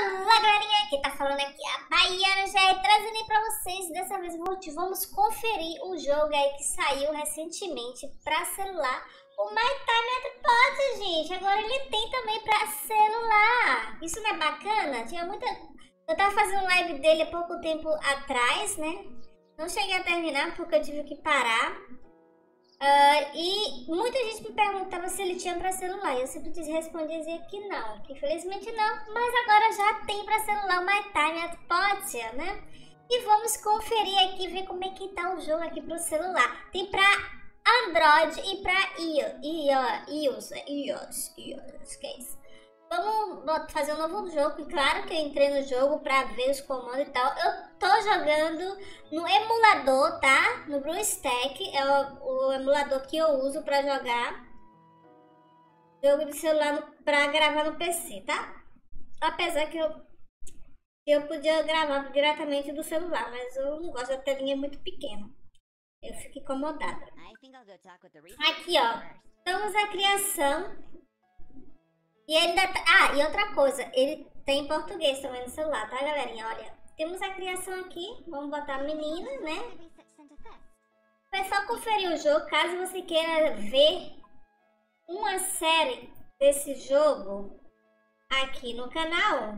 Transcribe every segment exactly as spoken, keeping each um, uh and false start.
Olá, galerinha, quem tá falando aqui é a Baiana, já é trazendo aí pra vocês. Dessa vez vamos conferir o jogo aí que saiu recentemente pra celular, o My Time at Pot, gente. Agora ele tem também pra celular. Isso não é bacana? Tinha muita... Eu tava fazendo live dele há pouco tempo atrás, né? Não cheguei a terminar porque eu tive que parar. Uh, e muita gente me perguntava se ele tinha para celular, e eu sempre respondia dizia que não, que infelizmente não, mas agora já tem para celular o My Time at Pot, né? E vamos conferir aqui, ver como é que tá o jogo aqui pro celular. Tem para Android e para iOS, iOS, iOS, que é isso? Vamos fazer um novo jogo, e claro que eu entrei no jogo para ver os comandos e tal. Eu tô jogando no emulador, tá? No BlueStack, é o, o emulador que eu uso para jogar jogo de celular para gravar no P C, tá? Apesar que eu, eu podia gravar diretamente do celular, mas eu não gosto da telinha muito pequena. Eu fico incomodada. Aqui, ó, estamos na criação. E ainda tá... Ah, e outra coisa, ele tem em português também no celular, tá, galerinha? Olha, temos a criação aqui, vamos botar menina, né? É só conferir o jogo, caso você queira ver uma série desse jogo aqui no canal,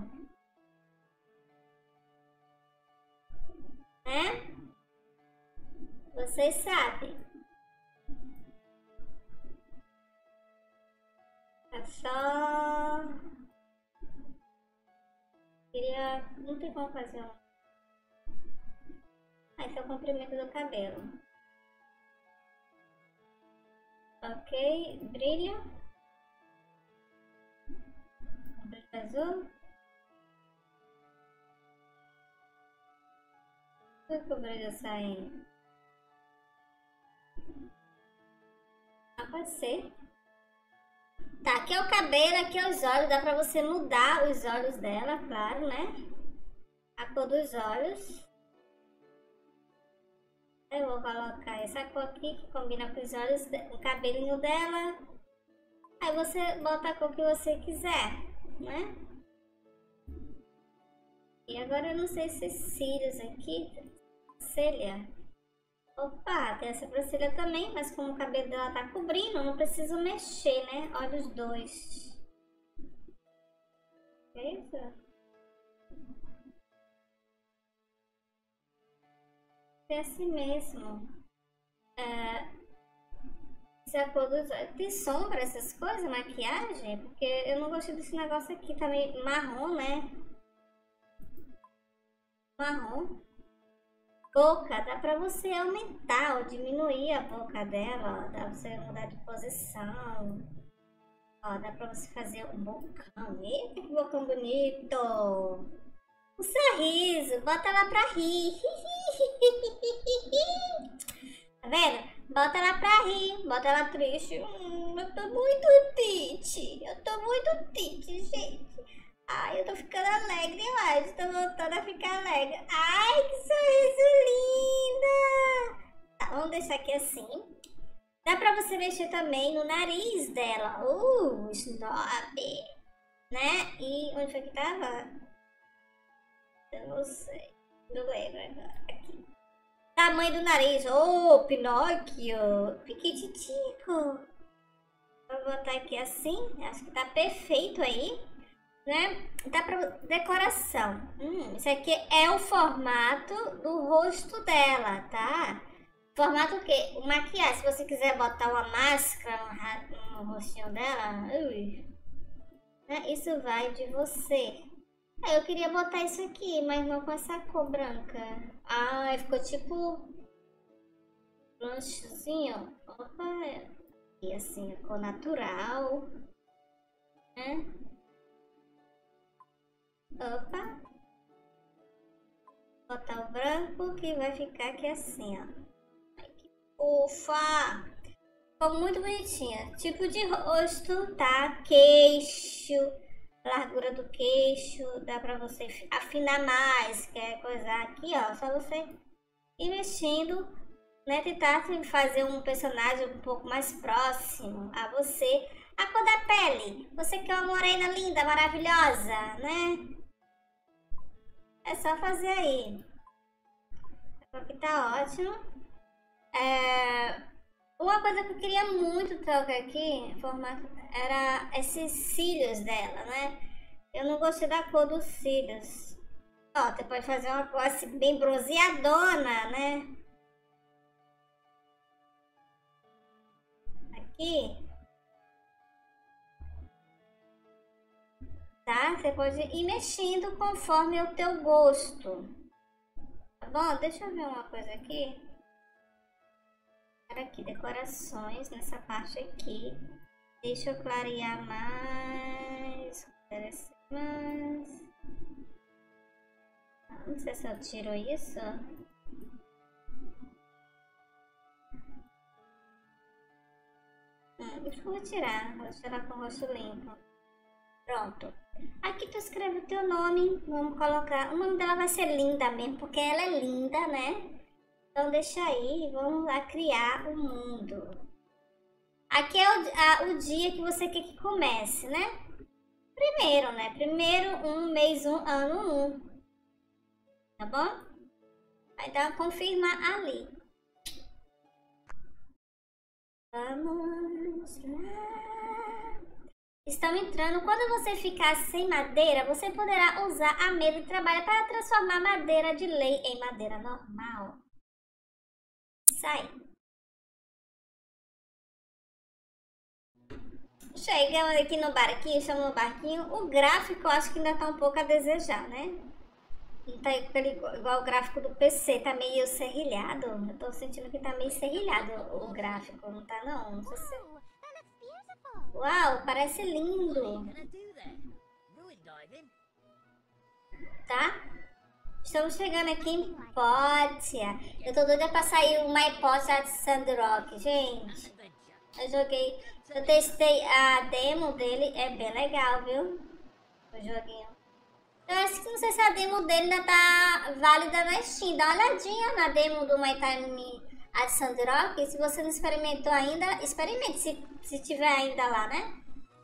né? Vocês sabem. É só... Queria... Não tem como fazer um... Ah, esse é o comprimento do cabelo. Ok, brilho. Brilho azul. Por que o brilho saindo? Ah, pode ser. Tá, aqui é o cabelo, aqui é os olhos, dá pra você mudar os olhos dela, claro, né? A cor dos olhos. Eu vou colocar essa cor aqui que combina com os olhos, o cabelinho dela. Aí você bota a cor que você quiser, né? E agora eu não sei se cílios aqui, celha. Opa, tem essa sobrancelha também, mas como o cabelo dela tá cobrindo, não preciso mexer, né? Olha os dois. Isso. É assim mesmo. É, essa é a cor dos olhos. Tem sombra, essas coisas, maquiagem? Porque eu não gostei desse negócio aqui, tá meio marrom, né? Marrom. Boca, dá pra você aumentar ou diminuir a boca dela, ó, dá pra você mudar de posição, ó, dá pra você fazer um bocão. Eita, que bocão bonito! Um sorriso, bota ela pra rir. Tá vendo? Bota ela pra rir, bota ela triste. Hum, eu tô muito triste, eu tô muito triste, gente. Ai, eu tô ficando alegre, eu acho. Tô voltando a ficar alegre. Ai, que sorriso linda! Tá, vamos deixar aqui assim. Dá pra você mexer também no nariz dela. Uh, snob! Né? E onde foi que tava? Eu não sei. Não lembro agora. Aqui. Tamanho do nariz. Oh, Pinóquio! Piquititico! Vou botar aqui assim. Acho que tá perfeito aí. Né? Dá pra decoração. Hum, isso aqui é o formato do rosto dela, tá? Formato o quê? O maquiagem. Se você quiser botar uma máscara no, no rostinho dela, ui, né? Isso vai de você. Ah, eu queria botar isso aqui, mas não com essa cor branca. Ah, ficou tipo blanchezinho. Opa, e assim, a cor natural, né? Opa, botar o branco que vai ficar aqui assim, ó. Ai, que fofa! Ficou muito bonitinha. Tipo de rosto, tá? Queixo, largura do queixo, dá pra você afinar mais, quer coisar aqui, ó. Só você ir mexendo, né? Tentar fazer um personagem um pouco mais próximo a você. A cor da pele, você que é uma morena linda, maravilhosa, né? É só fazer aí. Aqui tá ótimo. É, uma coisa que eu queria muito trocar aqui, formato, era esses cílios dela, né? Eu não gostei da cor dos cílios. Ó, você pode fazer uma cor assim, bem bronzeadona, né? Aqui. Tá? Você pode ir mexendo conforme o teu gosto. Tá bom? Deixa eu ver uma coisa aqui. Aqui, decorações nessa parte aqui. Deixa eu clarear mais. mais. Não sei se eu tiro isso. Hum, deixa eu vou tirar. Vou tirar com o rosto limpo. Pronto. Aqui tu escreve o teu nome. Vamos colocar. O nome dela vai ser Linda mesmo, porque ela é linda, né? Então deixa aí, vamos lá criar o mundo. Aqui é o, a, o dia que você quer que comece, né? Primeiro, né? Primeiro, um, mês um, ano um. Tá bom? Vai dar confirmar ali. Vamos lá. Estão entrando. Quando você ficar sem madeira, você poderá usar a mesa de trabalho para transformar madeira de lei em madeira normal. Sai. Chegamos aqui no barquinho, estamos no barquinho. O gráfico eu acho que ainda tá um pouco a desejar, né? Não tá igual, igual o gráfico do P C, tá meio serrilhado. Eu tô sentindo que tá meio serrilhado o gráfico, não tá não? Não sei se... Uau, parece lindo. Tá? Estamos chegando aqui em Potia. Eu tô doida pra sair o My Potia de Sandrock, gente. Eu joguei, eu testei a demo dele, é bem legal, viu? O joguinho. Eu acho que não sei se a demo dele ainda tá válida na Steam. Dá uma olhadinha na demo do My Time at Sandrock. Se você não experimentou ainda, experimente se, se tiver ainda lá, né?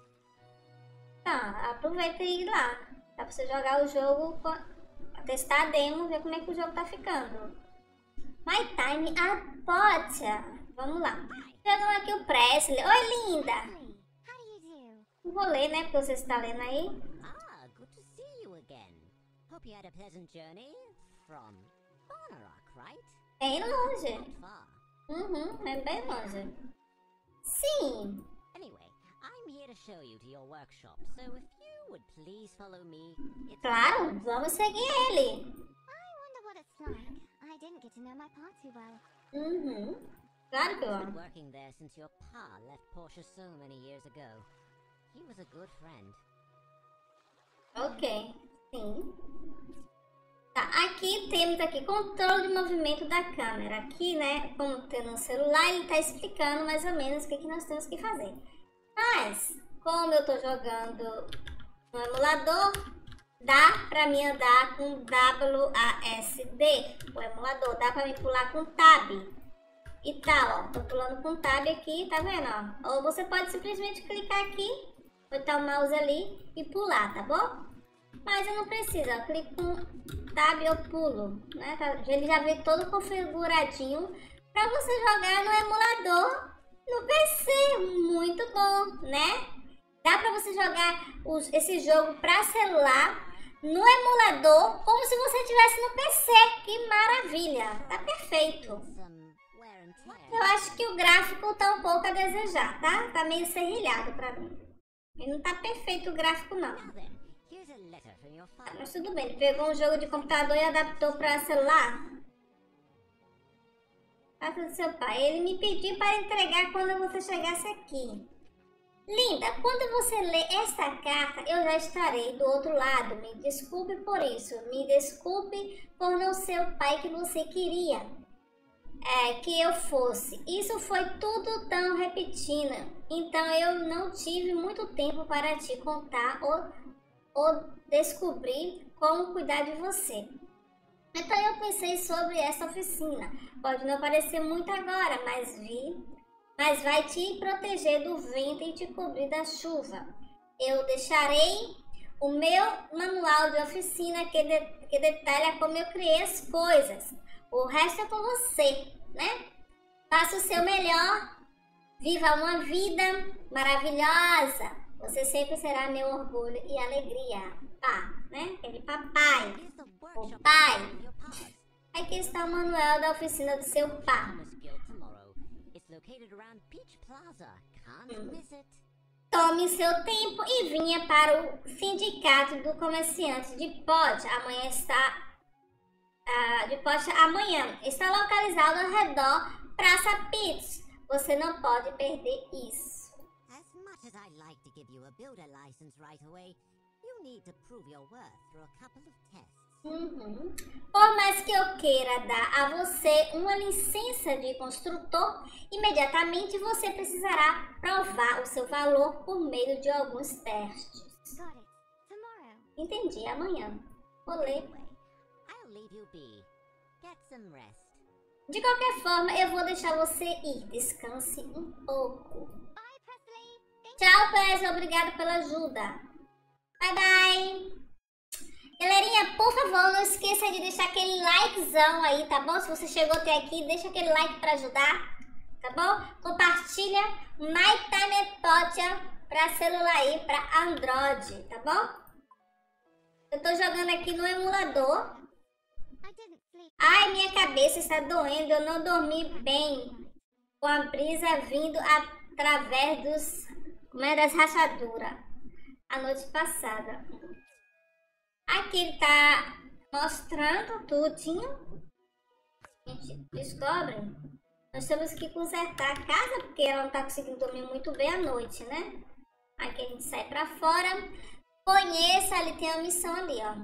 Tá, aproveita e ir lá. Dá pra você jogar o jogo, testar a demo, ver como é que o jogo tá ficando. My Time at Potia. Vamos lá. Chegamos aqui o Presley. Oi, linda. Não vou ler, né? Porque você está lendo aí. Ah, good to see you again. Hope you had a pleasant journey from Bonnerock, right? Bem longe. Not far. Uhum, é bem longe. Sim. Anyway, I'm here to show you to your workshop. So if you would please follow me. It's Claro, vamos seguir ele. I wonder what it's like. I didn't get to know my pa too well. Uhum. Claro que eu been amo. working there since your pa left Portia so many years ago. He was a good friend. Ok, sim. Tá, aqui temos aqui controle de movimento da câmera. Aqui, né, como tem no celular, ele tá explicando mais ou menos o que, que nós temos que fazer. Mas, como eu tô jogando no emulador, dá pra mim andar com W A S D. O emulador dá pra me pular com Tab. E tal, ó, tô pulando com Tab aqui, tá vendo, ó? Ou você pode simplesmente clicar aqui, botar o mouse ali e pular, tá bom? Mas eu não preciso, ó, clico com Tab e eu pulo, né? Ele já vem todo configuradinho pra você jogar no emulador no P C, muito bom, né? Dá pra você jogar os, esse jogo pra celular no emulador como se você estivesse no P C, que maravilha, tá perfeito. Some wear and tear. Eu acho que o gráfico tá um pouco a desejar, tá? Tá meio serrilhado pra mim. E não tá perfeito o gráfico, não. Now then, here's a letter from your father. Mas tudo bem, ele pegou um jogo de computador e adaptou pra celular. Carta do seu pai. Ele me pediu para entregar quando você chegasse aqui. Linda, quando você lê esta carta, eu já estarei do outro lado. Me desculpe por isso. Me desculpe por não ser o pai que você queria é, que eu fosse. Isso foi tudo tão repetindo. Então eu não tive muito tempo para te contar ou, ou descobrir como cuidar de você. Então eu pensei sobre essa oficina. Pode não parecer muito agora, mas vi... Mas vai te proteger do vento e te cobrir da chuva. Eu deixarei o meu manual de oficina que, de, que detalha como eu criei as coisas. O resto é com você, né? Faça o seu melhor, viva uma vida maravilhosa. Você sempre será meu orgulho e alegria. Pá, né? Aquele papai. O pai. Aqui está o manual da oficina do seu pai. Hum. Tome seu tempo e vinha para o sindicato do comerciante de Pod. Amanhã está... Uh, de Pod amanhã. Está localizado ao redor Praça Pitts. Você não pode perder isso. As much as I'd like to give you a builder license right away, you need to prove your worth through a couple of tests. Uhum. Por mais que eu queira dar a você uma licença de construtor, imediatamente você precisará provar o seu valor por meio de alguns testes. Got it. Tomorrow. Entendi, amanhã. Vou ler. I'll leave you be. Get some rest. De qualquer forma, eu vou deixar você ir. Descanse um pouco. Bye, Presley. Thank Tchau, Presley. Obrigada pela ajuda. Bye, bye. Galerinha, por favor, não esqueça de deixar aquele likezão aí, tá bom? Se você chegou até aqui, deixa aquele like pra ajudar, tá bom? Compartilha My Time Potia pra celular aí, pra Android, tá bom? Eu tô jogando aqui no emulador. I didn't sleep. Ai, minha cabeça está doendo, eu não dormi bem. Com a brisa vindo através dos, como é, das rachaduras a noite passada. Aqui ele tá mostrando tudinho. A gente descobre. Nós temos que consertar a casa, porque ela não tá conseguindo dormir muito bem à noite, né? Aqui a gente sai pra fora. Conheça, ali tem a missão ali, ó.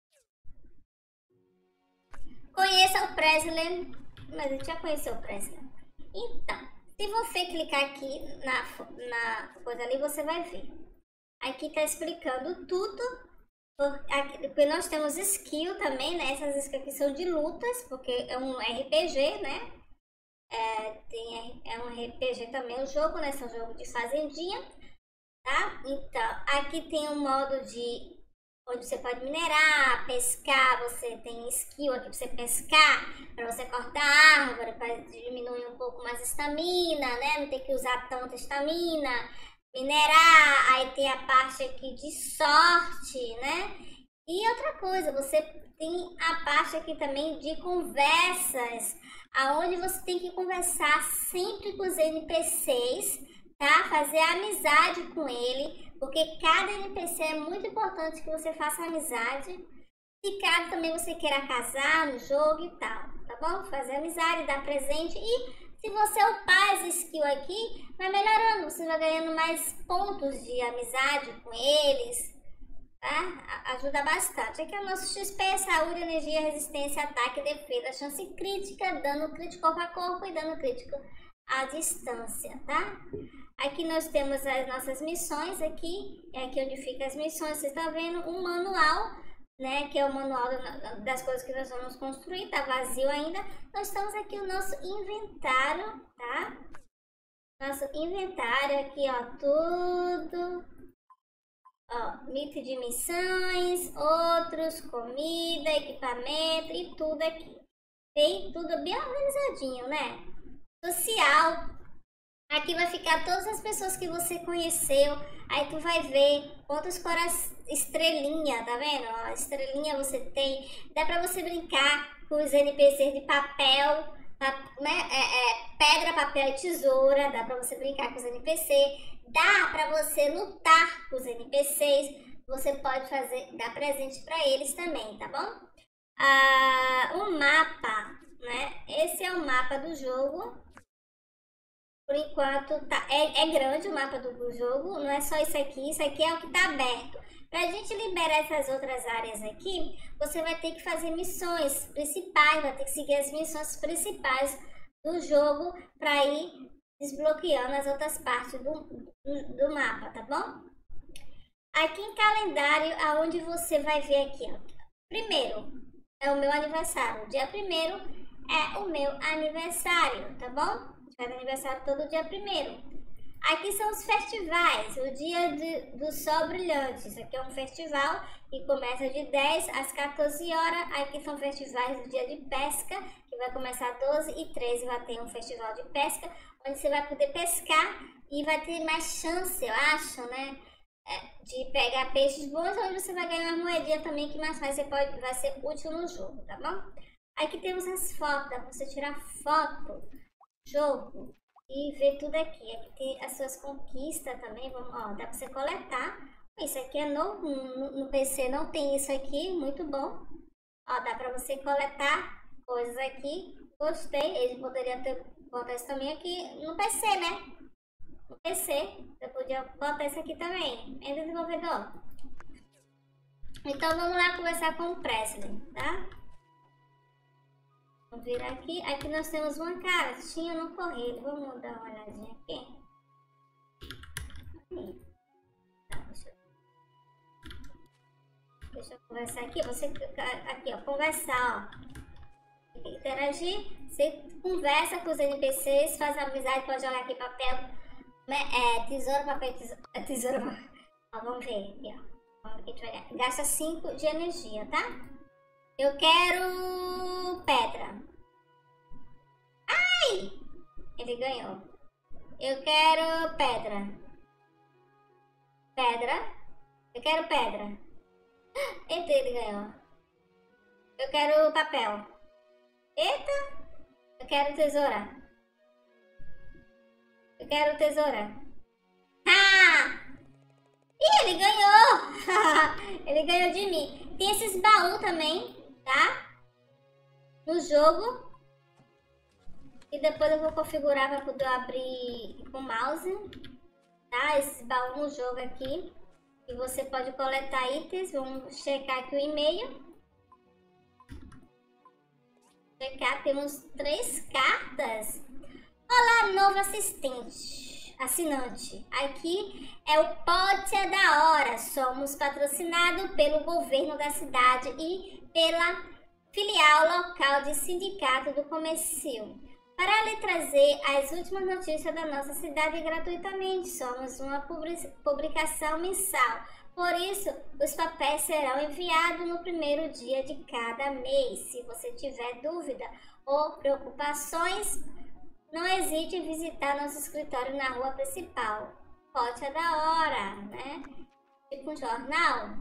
Conheça o Presley. Mas a gente já conheceu o Presley. Então, se você clicar aqui na, na coisa ali, você vai ver. Aqui tá explicando tudo. Porque nós temos skill também, né? Essas skills aqui são de lutas, porque é um R P G, né? É, tem, é um R P G também o jogo, né? É um jogo de fazendinha, tá? Então, aqui tem um modo de... onde você pode minerar, pescar, você tem skill aqui pra você pescar, pra você cortar a árvore, pra diminuir um pouco mais a estamina, né? Não ter que usar tanta estamina. Minerar, aí tem a parte aqui de sorte, né? E outra coisa, você tem a parte aqui também de conversas, aonde você tem que conversar sempre com os N P Cs, tá? Fazer amizade com ele, porque cada N P C é muito importante que você faça amizade. E caso também você queira casar no jogo e tal, tá bom? Fazer amizade, dar presente e... se você upar essa skill aqui, vai melhorando, você vai ganhando mais pontos de amizade com eles, tá? Ajuda bastante. Aqui é o nosso X P, saúde, energia, resistência, ataque, defesa, chance crítica, dano crítico corpo a corpo e dano crítico à distância, tá? Aqui nós temos as nossas missões aqui, é aqui onde fica as missões, você está vendo um manual, né, que é o manual das coisas que nós vamos construir, tá vazio ainda. Nós estamos aqui o nosso inventário, tá? Nosso inventário aqui, ó, tudo. Ó, mito de missões, outros, comida, equipamento e tudo aqui. Tem tudo bem organizadinho, né? Social. Aqui vai ficar todas as pessoas que você conheceu. Aí tu vai ver quantos corações, estrelinha, tá vendo? Ó, estrelinha você tem. Dá pra você brincar com os N P Cs de papel, né? É, é, pedra, papel e tesoura. Dá pra você brincar com os N P Cs. Dá pra você lutar com os N P Cs. Você pode fazer, dar presente pra eles também, tá bom? Ah, o mapa, né? Esse é o mapa do jogo. Por enquanto, tá, é, é grande o mapa do, do jogo, não é só isso aqui, isso aqui é o que tá aberto. Pra gente liberar essas outras áreas aqui, você vai ter que fazer missões principais, vai ter que seguir as missões principais do jogo pra ir desbloqueando as outras partes do, do, do mapa, tá bom? Aqui em calendário, aonde você vai ver aqui, ó. Primeiro, é o meu aniversário. O dia primeiro é o meu aniversário, tá bom? Faz aniversário todo dia primeiro. Aqui são os festivais, o dia de, do sol brilhante. Isso aqui é um festival que começa de dez às quatorze horas. Aqui são festivais do dia de pesca, que vai começar doze e treze, vai ter um festival de pesca, onde você vai poder pescar e vai ter mais chance, eu acho, né, de pegar peixes bons, onde você vai ganhar uma moedinha também, que mais vai ser, pode, vai ser útil no jogo, tá bom? Aqui temos as fotos, dá pra você tirar foto, jogo, e ver tudo aqui. Aqui tem as suas conquistas também, vamos, ó, dá pra você coletar. Isso aqui é novo, no, no P C não tem isso aqui, muito bom. Ó, dá pra você coletar coisas aqui, gostei, eles poderiam ter botado isso também aqui no P C, né? No P C, você podia botar isso aqui também, em desenvolvedor. Então vamos lá conversar com o Presley, tá? Vamos virar aqui. Aqui nós temos uma cartinha no correio. Vamos dar uma olhadinha aqui. Tá, deixa, eu... deixa eu conversar aqui. Você aqui, ó, conversar, ó. Interagir. Você conversa com os N P Cs, faz amizade, pode jogar aqui papel, é, tesouro, papel, tesouro. tesouro. Ó, vamos ver aqui, ó. Vamos aqui devagar. Gasta cinco de energia, tá? Eu quero pedra. Ai! Ele ganhou. Eu quero pedra. Pedra. Eu quero pedra. Eita, ele ganhou. Eu quero papel. Eita! Eu quero tesoura. Eu quero tesoura. Ah! Ih, ele ganhou! Ele ganhou de mim. Tem esses baús também, tá? No jogo. E depois eu vou configurar para poder abrir com o mouse, tá? Esse baú no jogo aqui. E você pode coletar itens. Vamos checar aqui o e-mail. Checar, temos três cartas. Olá, novo assistente, assinante. Aqui é o Pote da Hora. Somos patrocinados pelo governo da cidade e pela filial local de sindicato do comércio, para lhe trazer as últimas notícias da nossa cidade gratuitamente. Somos uma publicação mensal, por isso os papéis serão enviados no primeiro dia de cada mês. Se você tiver dúvida ou preocupações, não hesite em visitar nosso escritório na rua principal. Pote é da hora, né? Tipo um jornal.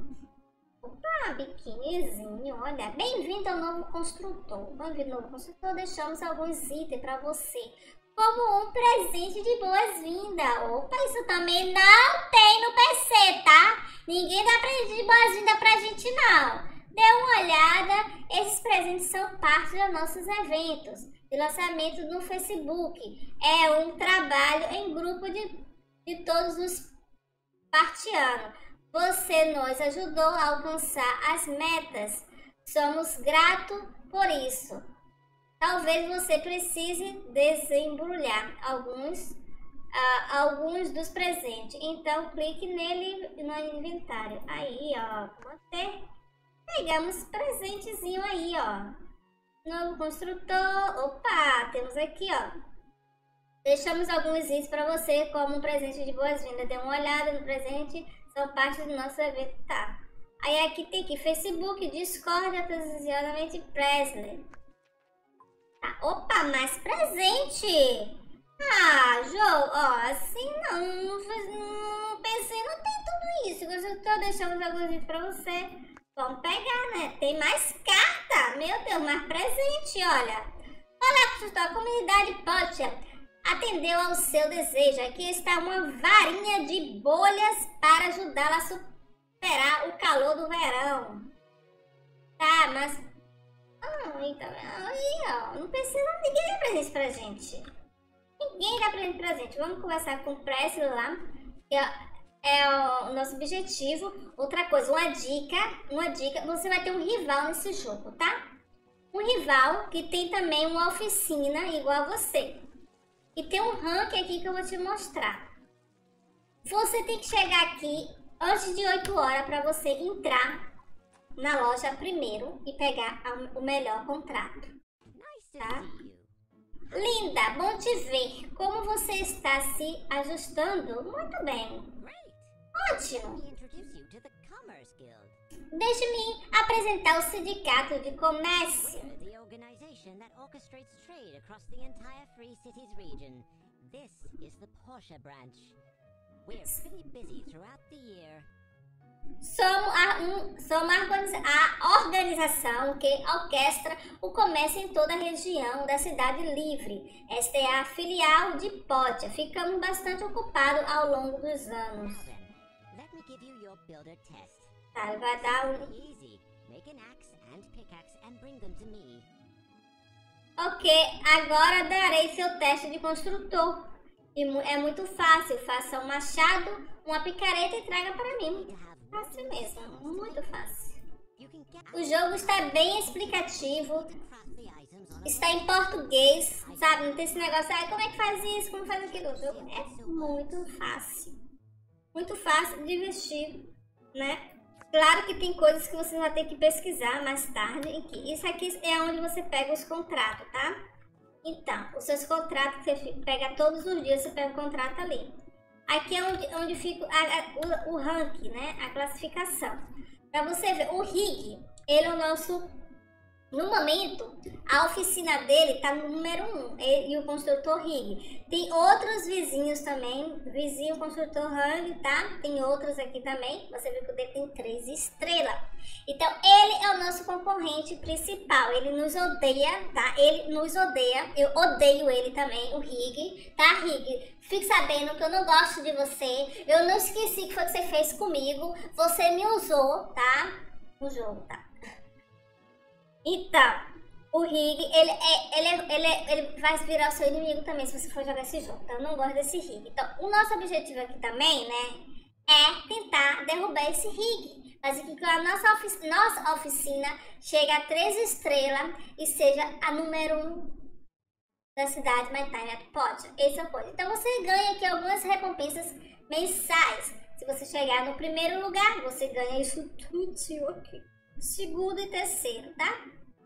Opa, biquinizinho, olha. Bem-vindo ao novo construtor. Bem-vindo ao novo construtor. Deixamos alguns itens para você, como um presente de boas-vindas. Opa, isso também não tem no P C, tá? Ninguém dá presente de boas-vindas pra gente, não. Dê uma olhada. Esses presentes são parte dos nossos eventos de lançamento no Facebook. É um trabalho em grupo de, de todos os partianos. Você nos ajudou a alcançar as metas. Somos gratos por isso. Talvez você precise desembrulhar alguns, uh, alguns dos presentes. Então clique nele no inventário. Aí, ó, você pegamos presentezinho aí, ó. Novo construtor. Opa, temos aqui, ó. Deixamos alguns itens para você como um presente de boas-vindas. Dê uma olhada no presente, são parte do nosso evento, tá? Aí aqui tem aqui Facebook, Discord, atenciosamente Presley. Tá. Opa, mais presente! Ah, João, ó, assim não, não, não pensei, não tem tudo isso. Construtor, deixamos alguns itens para você. Vamos pegar, né? Tem mais carta. Meu Deus, mais presente, olha. Olá, construtor, a comunidade Pote atendeu ao seu desejo. Aqui está uma varinha de bolhas para ajudá-la a superar o calor do verão. Tá, mas... Ah, então, aí, ó. Não precisa, ninguém dá presente pra gente. Ninguém dá presente pra gente. Vamos conversar com o Presley lá. Que é o nosso objetivo. Outra coisa, uma dica. Uma dica. Você vai ter um rival nesse jogo, tá? Um rival que tem também uma oficina igual a você. E tem um ranking aqui que eu vou te mostrar. Você tem que chegar aqui antes de oito horas para você entrar na loja primeiro e pegar o melhor contrato. Tá? Linda, bom te ver. Como você está se ajustando? Muito bem. Great. Ótimo. Let me introduce you to the Commerce Guild. Deixe-me apresentar o Sindicato de Comércio. We're the organization that orchestrates trade across the entire Free Cities region. This is the Porsche branch. We're pretty busy throughout the year. Somos a, um, somos a, organiza a organização que orquestra o comércio em toda a região da Cidade Livre. Esta é a filial de Potia. Ficamos bastante ocupados ao longo dos anos. Now then, let me give you your builder test. Tá, ele vai dar um... Pretty easy. Make an axe and pickaxe and bring them to me. Ok, agora darei seu teste de construtor. E mu é muito fácil. Faça um machado, uma picareta e traga para mim. Fácil mesmo, muito fácil. You can get O jogo está bem explicativo. craft the items on a Está em português, sabe? Não tem esse negócio, ah, como é que faz isso, como faz aquilo. O jogo é muito fácil. Muito fácil, divertido, né? Claro que tem coisas que você vai ter que pesquisar mais tarde. Isso aqui é onde você pega os contratos, tá? Então, os seus contratos que você pega todos os dias, você pega o contrato ali. Aqui é onde, onde fica a, a, o, o rank, né? A classificação. Para você ver, o Rig, ele é o nosso... No momento, a oficina dele está no número um, ele, e o construtor Rig. Tem outros vizinhos também, vizinho construtor Hang, tá? Tem outros aqui também, você vê que o dele tem três estrelas. Então, ele é o nosso concorrente principal, ele nos odeia, tá? Ele nos odeia, eu odeio ele também, o Rig, tá, Rig? Fique sabendo que eu não gosto de você, eu não esqueci que foi o que você fez comigo, você me usou, tá? No jogo, tá? Então, o Rig, ele, é, ele, é, ele, é, ele vai virar o seu inimigo também se você for jogar esse jogo. Então, eu não gosto desse Rig. Então, o nosso objetivo aqui também, né, é tentar derrubar esse Rig. Fazer com que a nossa, ofici nossa oficina chegue a três estrelas e seja a número um da cidade My Tiny Potia. Esse é o ponto. Então, você ganha aqui algumas recompensas mensais. Se você chegar no primeiro lugar, você ganha isso tudo aqui. Segundo e terceiro, tá?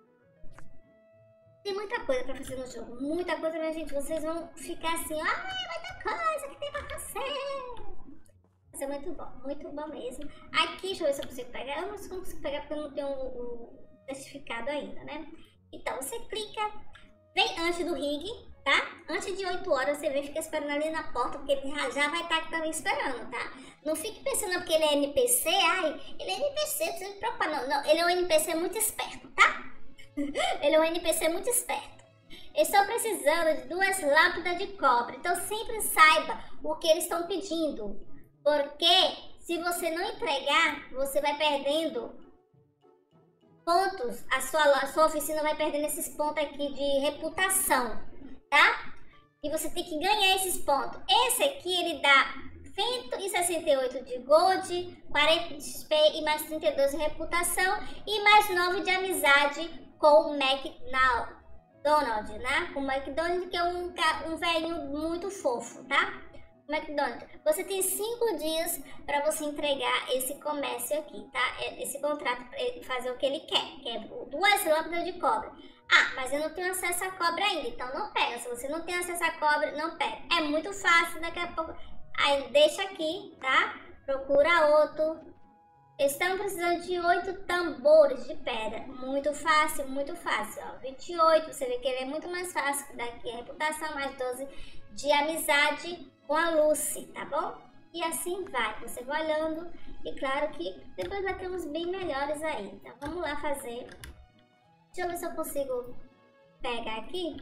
Tem muita coisa pra fazer no jogo. Muita coisa, minha gente. Vocês vão ficar assim, ah, muita coisa que tem pra fazer. Mas é muito bom, muito bom mesmo. Aqui, deixa eu ver se eu consigo pegar. Eu não consigo pegar porque eu não tenho o, o certificado ainda, né? Então, você clica, vem antes do Rig, tá? Antes de oito horas, você vem e fica esperando ali na porta, porque ele já vai estar também esperando, tá? Não fique pensando porque ele é N P C, ai, ele é N P C, não precisa se preocupar, não. Não, ele é um N P C muito esperto, tá? Ele é um N P C muito esperto. Estou precisando de duas lâmpadas de cobre, então sempre saiba o que eles estão pedindo. Porque se você não entregar, você vai perdendo pontos, a sua, a sua oficina vai perdendo esses pontos aqui de reputação, tá? E você tem que ganhar esses pontos. Esse aqui, ele dá cento e sessenta e oito de gold, quarenta de X P e mais trinta e dois de reputação e mais nove de amizade com o McDonald, né? Com o McDonald, que é um, um velhinho muito fofo, tá? McDonald, você tem cinco dias para você entregar esse comércio aqui, tá? Esse contrato para ele fazer o que ele quer, que é duas lâmpadas de cobre. Ah, mas eu não tenho acesso a cobre ainda, então não pega. Se você não tem acesso a cobre, não pega. É muito fácil, daqui a pouco. Aí deixa aqui, tá? Procura outro. Estamos precisando de oito tambores de pedra. Muito fácil, muito fácil. Ó, vinte e oito, você vê que ele é muito mais fácil. Daqui a reputação, mais doze de amizade com a Lucy, tá bom? E assim vai, você vai olhando. E claro que depois vai ter uns bem melhores aí. Então vamos lá fazer. Deixa eu ver se eu consigo pegar aqui.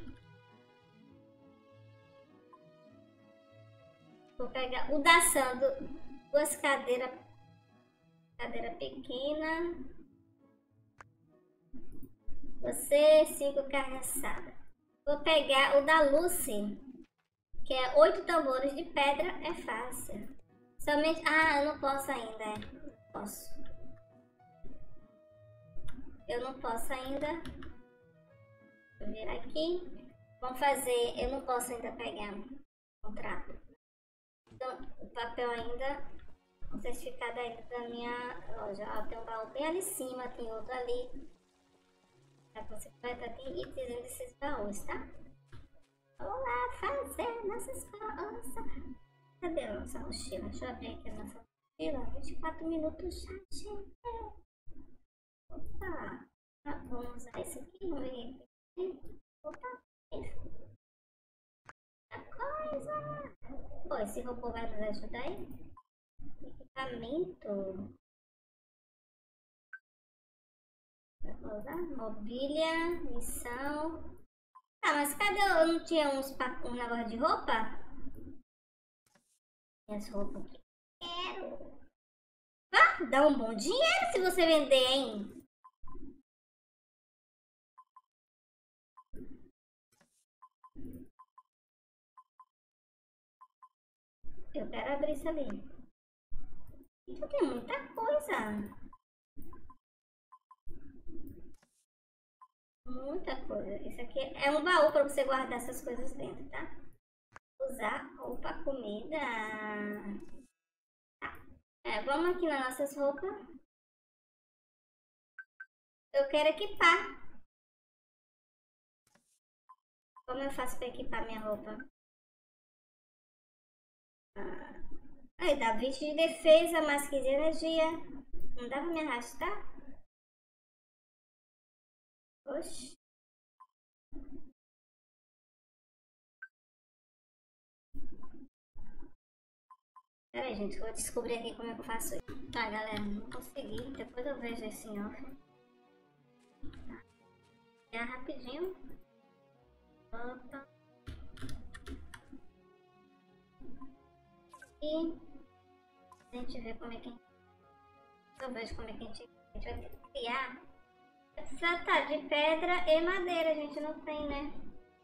Vou pegar o da Sando, duas cadeiras, cadeira pequena. Você, cinco carreçadas. Vou pegar o da Lucy, que é oito tambores de pedra, é fácil. Somente, ah, eu não posso ainda, é. Posso. Eu não posso ainda. Vou virar aqui. Vamos fazer, eu não posso ainda pegar o contrato. Então, o papel ainda, o certificado ainda da minha loja. Ó, tem um baú bem ali em cima, tem outro ali. Tá, você vai estar aqui e dizendo esses baús, tá? Vamos lá fazer nossas coisas. Cadê a nossa mochila? Deixa eu abrir aqui a nossa mochila. vinte e quatro minutos já, gente. Opa. Vamos usar esse aqui. Vamos ver aqui. Opa. Coisa. Pô, esse robô vai nos ajudar aí? Equipamento. Vou usar mobília, missão. Ah, mas cadê? Eu não tinha uns um negócio de roupa? Minhas roupas que quero. Ah, dá um bom dinheiro se você vender, hein? Eu quero abrir isso ali. Isso tem muita coisa. Muita coisa. Isso aqui é um baú para você guardar essas coisas dentro, tá? Usar roupa, comida. Tá. É, vamos aqui nas nossas roupas. Eu quero equipar. Como eu faço para equipar minha roupa? Ah. Aí dá vinte de defesa, mais quinze de energia. Não dá pra me arrastar? Oxi. Pera aí, gente, vou descobrir aqui como é que eu faço isso. Tá, galera, não consegui. Depois eu vejo esse em off. Tá. É rapidinho. Opa. E a gente vê como é que eu vejo como é que a gente, a gente vai ter que criar. Precisa tá de pedra e madeira, a gente não tem, né?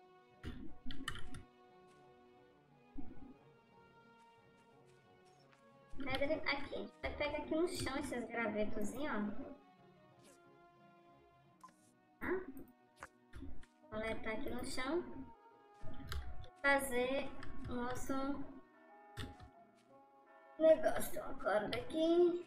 Pedra aqui, a gente vai pegar aqui no chão esses gravetozinhos, ó. Tá? Coletar aqui no chão. Fazer o nosso negócio. Uma corda aqui.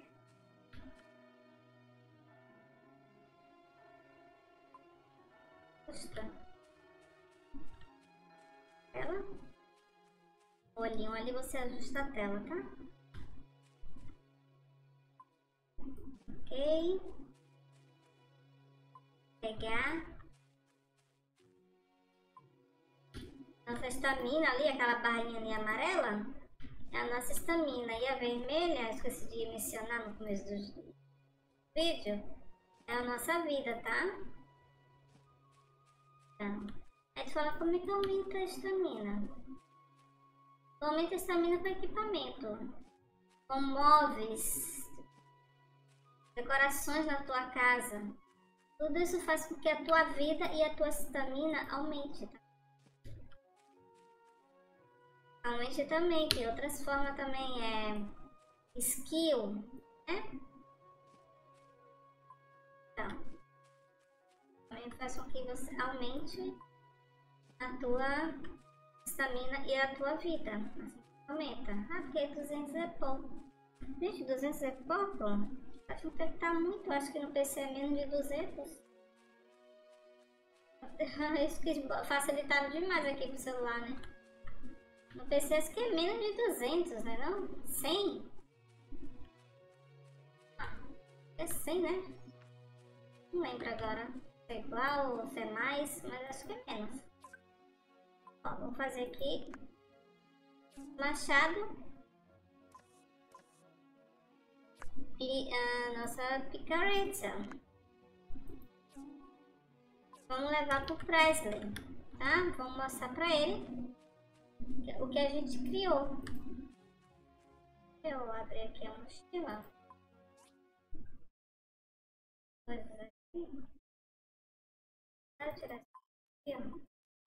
Tela. O olhinho ali você ajusta a tela, tá? Ok. Pegar. Nossa estamina ali, aquela barrinha ali amarela, é a nossa estamina. E a vermelha, esqueci de mencionar no começo do vídeo, é a nossa vida, tá? A gente fala como é que aumenta a estamina. Aumenta a estamina com equipamento, com móveis, decorações na tua casa. Tudo isso faz com que a tua vida e a tua estamina aumente, tá? Aumente também, tem outras formas também, é skill, né? Então, também faz com que você aumente a tua estamina e a tua vida. Assim, aumenta. Ah, porque duzentos é pouco. Gente, duzentos é pouco? Acho que tá muito. Acho que no P C é menos de duzentos. Isso que facilitaram demais aqui pro celular, né? No P C acho que é menos de duzentos, né? Não? cem? Ah, é cem, né? Não lembro agora. Se é igual ou se é mais, mas acho que é menos. Ó, vou fazer aqui machado e a nossa picareta. Vamos levar pro Presley, tá? Vamos mostrar pra ele o que a gente criou. Eu abri aqui a mochila. Coisas aqui. Vou tirar aqui, ó.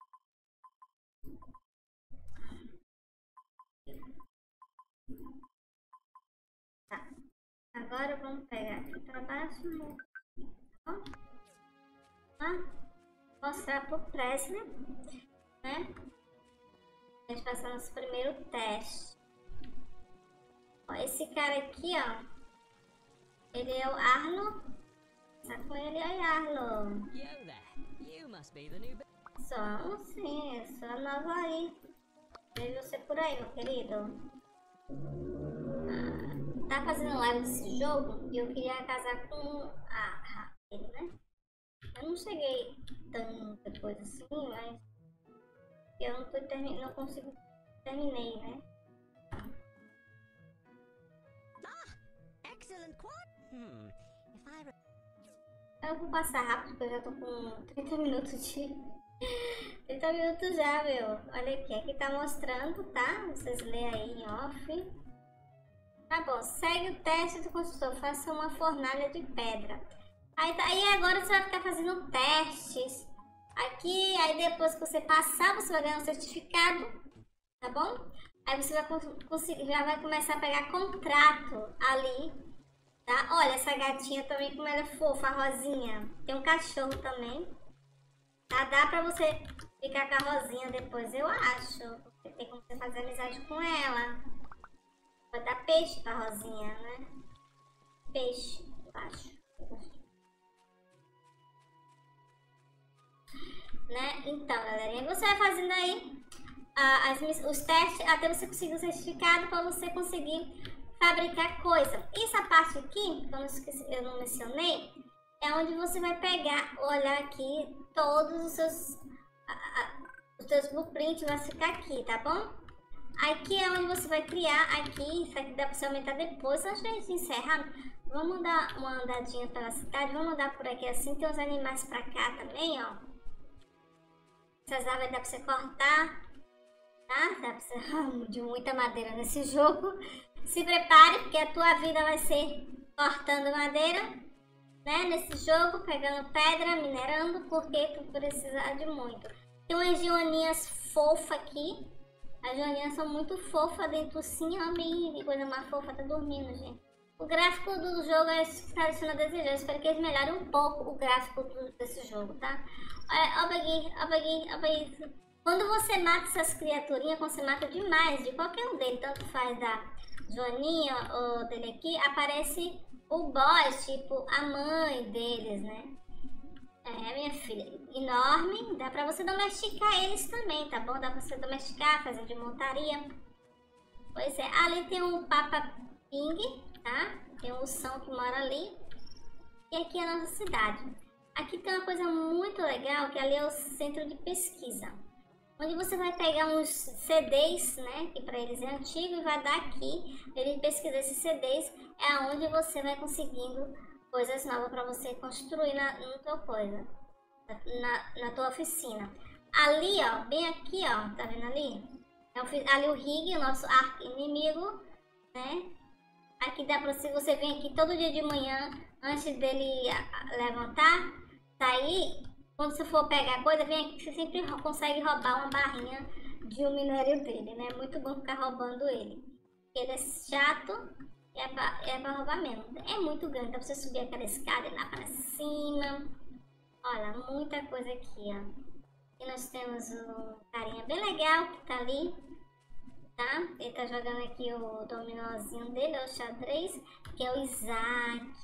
Tá. Agora vamos pegar aqui para baixo, né? Ó. Ó. Mostrar pro Presley, né? A gente passar nosso primeiro teste. Ó, esse cara aqui, ó. Ele é o Arlo. Tá com ele aí, Arlo. Só, sim, é só nova aí. Vejo você por aí, meu querido. Ah, tá fazendo live desse jogo e eu queria casar com a ele, né? Eu não cheguei tanta coisa assim, mas eu não, tô termi não consigo terminei, né? Ah, excellent quad. Hmm. If I re Eu vou passar rápido porque eu já tô com trinta minutos de... trinta minutos já, meu. Olha aqui, aqui tá mostrando, tá? Vocês lêem aí em off. Tá bom, segue o teste do construtor, faça uma fornalha de pedra. Aí, tá, aí agora você vai ficar fazendo testes aqui, aí depois que você passar, você vai ganhar um certificado, tá bom? Aí você vai conseguir, já vai começar a pegar contrato ali, tá? Olha essa gatinha também, como ela é fofa, a Rosinha. Tem um cachorro também, tá? Dá pra você ficar com a Rosinha depois, eu acho. Porque tem como você fazer amizade com ela. Vai dar peixe pra Rosinha, né? Peixe, eu acho. Né? Então, galerinha, você vai fazendo aí ah, as, os testes até você conseguir o certificado para você conseguir fabricar coisa. Essa parte aqui, que eu não, esqueci, eu não mencionei, é onde você vai pegar, olhar aqui todos os seus ah, ah, os seus blueprints, vai ficar aqui, tá bom? Aqui é onde você vai criar, aqui, isso aqui dá para você aumentar depois. Antes de a gente encerrar, vamos dar uma andadinha pela cidade, vamos andar por aqui assim, tem uns animais para cá também, ó. Essas árvores dá pra você cortar, tá? Dá pra você... de muita madeira nesse jogo. Se prepare, porque a tua vida vai ser cortando madeira, né? Nesse jogo, pegando pedra, minerando, porque tu precisa de muito. Tem umas joaninhas fofas aqui. As joaninhas são muito fofas dentro sim, ó, que coisa mais fofa, tá dormindo, gente. O gráfico do jogo é está deixando a desejar. Espero que eles melhorem um pouco o gráfico do, desse jogo, tá? Olha, olha aqui, olha aqui, olha isso. Quando você mata essas criaturinhas, quando você mata demais, de qualquer um deles, tanto faz da Joaninha ou dele aqui, aparece o boss, tipo a mãe deles, né? É, minha filha, enorme. Dá pra você domesticar eles também, tá bom? Dá pra você domesticar, fazer de montaria. Pois é, ali tem um Papa Ping, tá? Tem um ursão que mora ali. E aqui é a nossa cidade. Aqui tem uma coisa muito legal, que ali é o centro de pesquisa. Onde você vai pegar uns C Ds, né? Que pra eles é antigo, e vai dar aqui. Ele pesquisa esses C Ds, é onde você vai conseguindo coisas novas pra você construir na, no teu coisa. Na, na tua oficina. Ali, ó, bem aqui, ó, tá vendo ali? É o, ali o Rig, o nosso arco inimigo, né? Aqui dá pra você, você vem aqui todo dia de manhã, antes dele levantar, sair, quando você for pegar coisa, vem aqui que você sempre consegue roubar uma barrinha de um minério dele, né? É muito bom ficar roubando ele. Ele é chato e é pra, é pra roubar mesmo. É muito grande, dá pra você subir aquela escada e lá pra cima. Olha, muita coisa aqui, ó. E nós temos um carinha bem legal que tá ali. Tá? Ele tá jogando aqui o dominózinho dele, é o xadrez, que é o Isaac.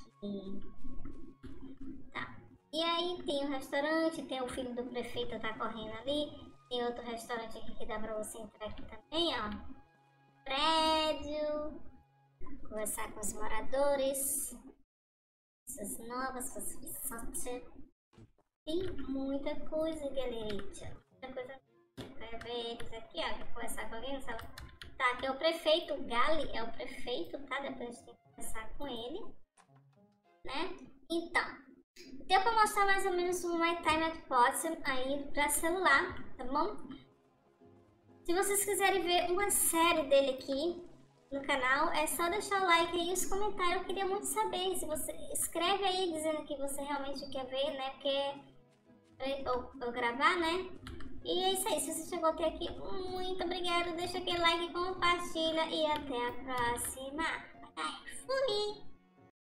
Tá. E aí tem um restaurante, tem o filho do prefeito tá correndo ali. Tem outro restaurante aqui que dá pra você entrar aqui também, ó. Prédio. Conversar com os moradores. Essas novas, essas... Tem muita coisa, galerita. Muita coisa. Vai ver eles aqui, ó. Vou conversar com alguém. Tá, aqui é o prefeito. O Gali é o prefeito, tá? Depois a gente tem que conversar com ele, né? Então, deu pra mostrar mais ou menos o My Time at Potsdam aí pra celular, tá bom? Se vocês quiserem ver uma série dele aqui no canal, é só deixar o like aí e os comentários. Eu queria muito saber se você escreve aí dizendo que você realmente quer ver, né? Porque eu, eu gravar, né? E é isso aí, se você chegou até aqui, muito obrigado, deixa aquele like, compartilha e até a próxima. Bye, fui!